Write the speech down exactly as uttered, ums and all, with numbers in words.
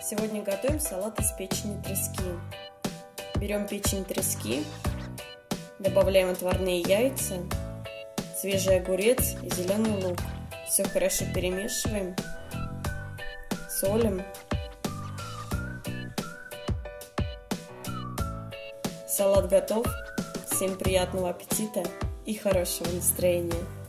Сегодня готовим салат из печени трески. Берем печень трески, добавляем отварные яйца, свежий огурец и зеленый лук. Все хорошо перемешиваем, солим. Салат готов. Всем приятного аппетита и хорошего настроения!